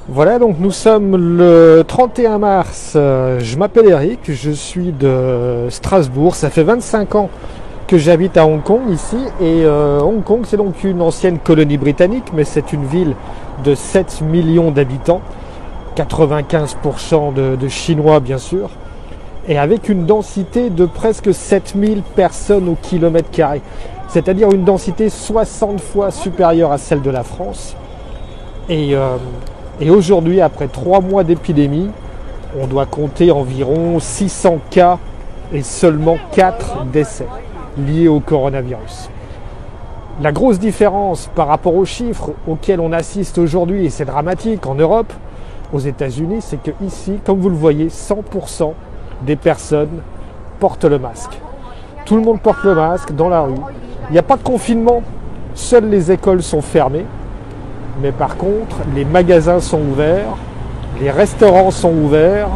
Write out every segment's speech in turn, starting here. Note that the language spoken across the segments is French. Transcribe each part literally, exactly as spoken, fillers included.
Voilà, donc nous sommes le trente et un mars. Euh, Je m'appelle Eric, je suis de Strasbourg. Ça fait vingt-cinq ans que j'habite à Hong Kong ici. Et euh, Hong Kong, c'est donc une ancienne colonie britannique, mais c'est une ville de sept millions d'habitants, quatre-vingt-quinze pour cent de, de Chinois bien sûr, et avec une densité de presque sept mille personnes au kilomètre carré. C'est-à-dire une densité soixante fois supérieure à celle de la France. Et... Euh, Et aujourd'hui, après trois mois d'épidémie, on doit compter environ six cents cas et seulement quatre décès liés au coronavirus. La grosse différence par rapport aux chiffres auxquels on assiste aujourd'hui, et c'est dramatique en Europe, aux États-Unis, c'est que ici, comme vous le voyez, cent pour cent des personnes portent le masque. Tout le monde porte le masque dans la rue. Il n'y a pas de confinement, seules les écoles sont fermées. Mais par contre, les magasins sont ouverts, les restaurants sont ouverts,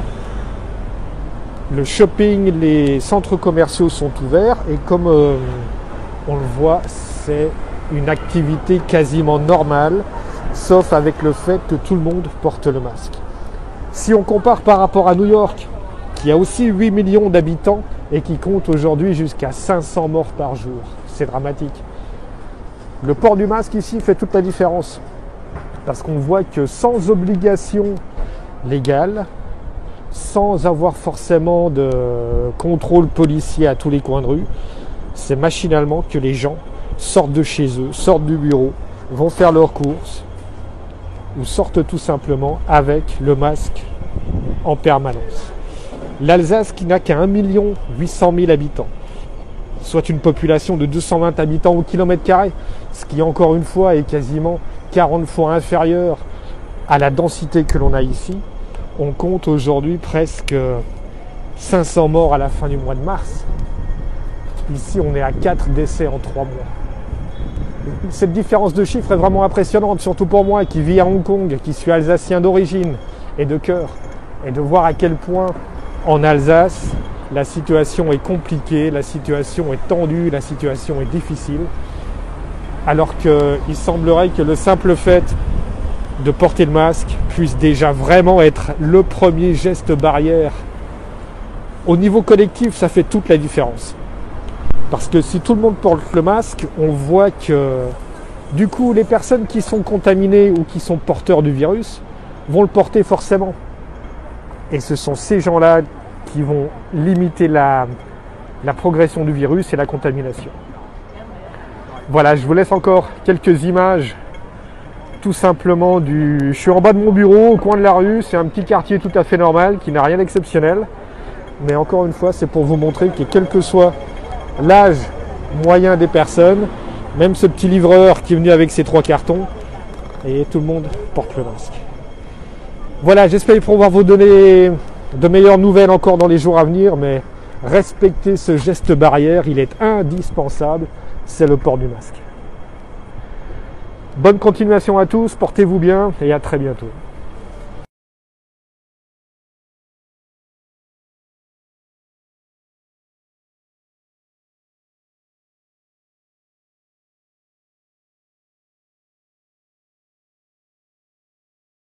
le shopping, les centres commerciaux sont ouverts. Et comme euh, on le voit, c'est une activité quasiment normale, sauf avec le fait que tout le monde porte le masque. Si on compare par rapport à New York, qui a aussi huit millions d'habitants et qui compte aujourd'hui jusqu'à cinq cents morts par jour, c'est dramatique. Le port du masque ici fait toute la différence. Parce qu'on voit que sans obligation légale, sans avoir forcément de contrôle policier à tous les coins de rue, c'est machinalement que les gens sortent de chez eux, sortent du bureau, vont faire leurs courses ou sortent tout simplement avec le masque en permanence. L'Alsace, qui n'a qu'à un million huit cent mille habitants, soit une population de deux cent vingt habitants au kilomètre carré, ce qui encore une fois est quasiment quarante fois inférieur à la densité que l'on a ici. On compte aujourd'hui presque cinq cents morts à la fin du mois de mars. Ici, on est à quatre décès en trois mois. Cette différence de chiffres est vraiment impressionnante, surtout pour moi qui vis à Hong Kong, qui suis alsacien d'origine et de cœur, et de voir à quel point en Alsace, la situation est compliquée, la situation est tendue, la situation est difficile. Alors qu'il semblerait que le simple fait de porter le masque puisse déjà vraiment être le premier geste barrière. Au niveau collectif, ça fait toute la différence. Parce que si tout le monde porte le masque, on voit que du coup, les personnes qui sont contaminées ou qui sont porteurs du virus vont le porter forcément. Et ce sont ces gens-là qui vont limiter la, la progression du virus et la contamination. Voilà, je vous laisse encore quelques images, tout simplement du... Je suis en bas de mon bureau, au coin de la rue, c'est un petit quartier tout à fait normal, qui n'a rien d'exceptionnel. Mais encore une fois, c'est pour vous montrer que quel que soit l'âge moyen des personnes, même ce petit livreur qui est venu avec ses trois cartons, et tout le monde porte le masque. Voilà, j'espère pouvoir vous donner de meilleures nouvelles encore dans les jours à venir, mais respectez ce geste barrière, il est indispensable. C'est le port du masque. Bonne continuation à tous, portez-vous bien et à très bientôt.